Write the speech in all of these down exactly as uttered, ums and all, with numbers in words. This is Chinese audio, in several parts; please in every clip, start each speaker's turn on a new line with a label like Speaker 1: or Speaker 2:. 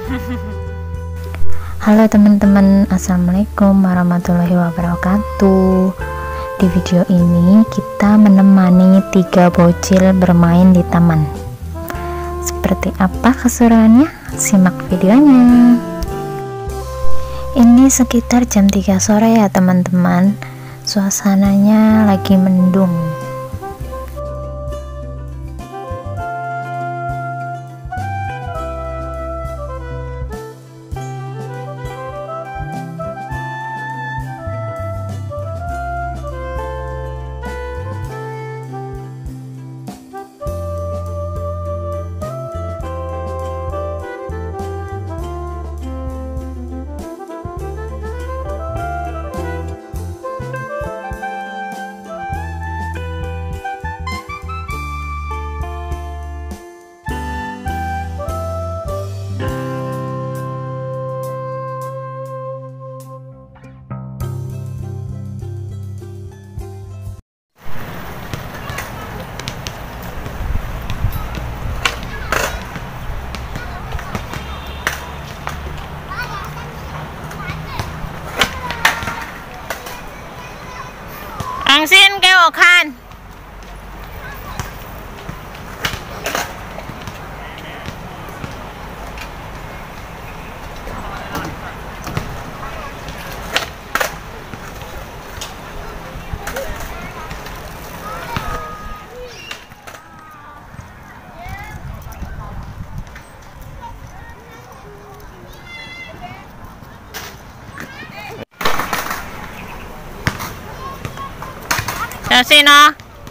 Speaker 1: Halo teman-teman, assalamualaikum warahmatullahi wabarakatuh. Di video ini kita menemani tiga bocil bermain di taman. Seperti apa keseruannya? Simak videonya. Ini sekitar jam tiga sore ya teman-teman. Suasananya lagi mendung.昂信给我看。小心哦！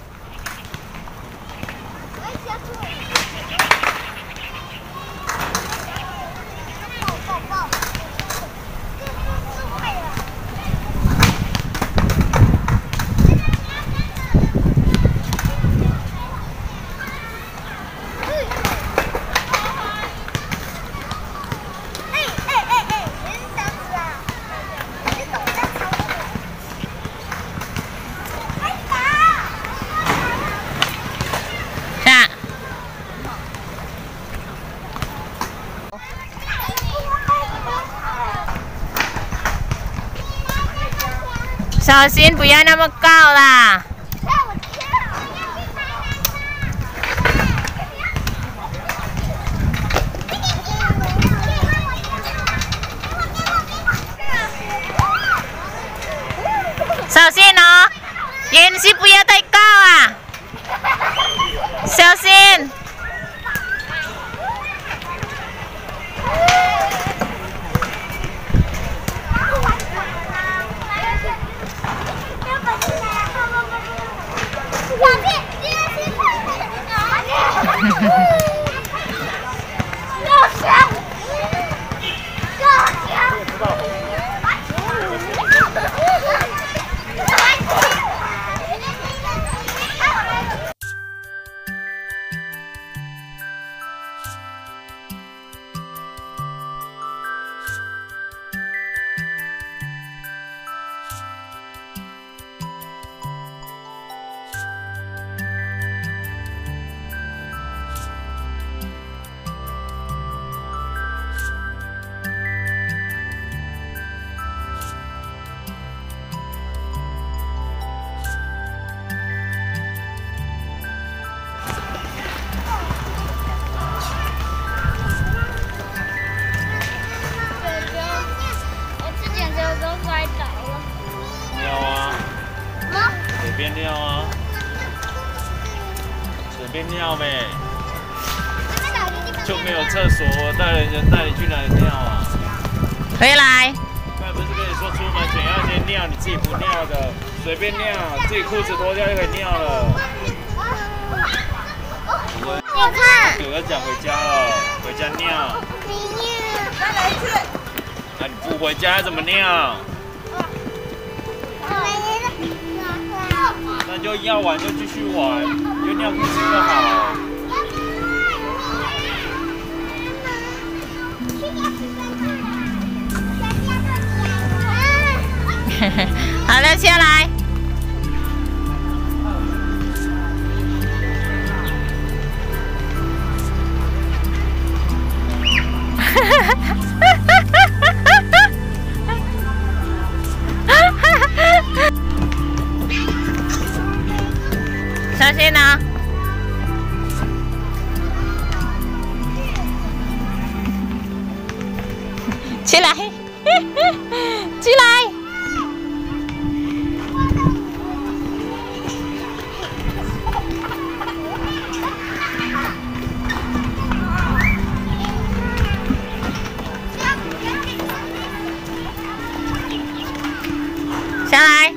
Speaker 1: 小心，不要那么高啦！小心哦，岩石不要太高啊！小心！随便尿啊，随便尿呗，就没有厕所，我带人带你去哪里尿啊？回来。刚才不是跟你说出门前要先尿，你自己不尿的，随便尿，自己裤子脱掉就可以尿了。你看，哥哥讲回家了，回家尿。再来一次。那你不回家怎么尿？ 那就要玩就继续玩，就尿裤子就好。好了，下来。哈哈哈。
Speaker 2: 起来，起来。下来。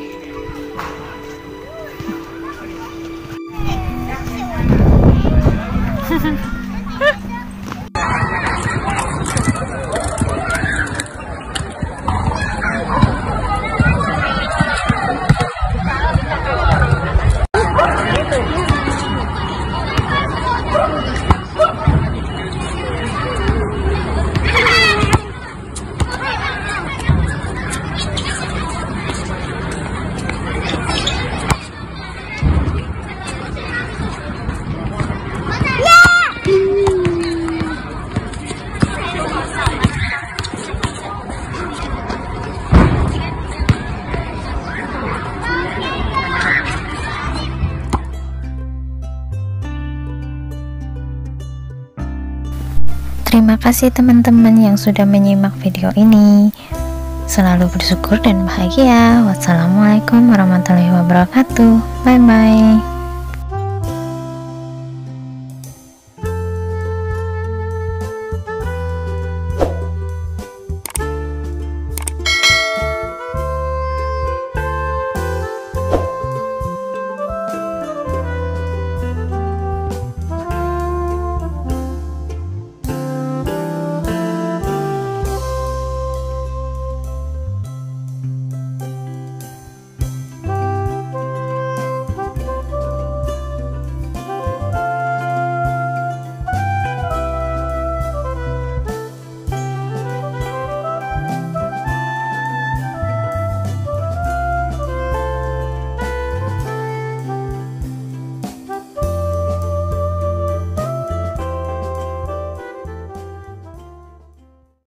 Speaker 3: Terima kasih teman-teman yang sudah menyimak video ini. Selalu bersyukur dan bahagia. Wassalamualaikum warahmatullahi wabarakatuh. Bye bye.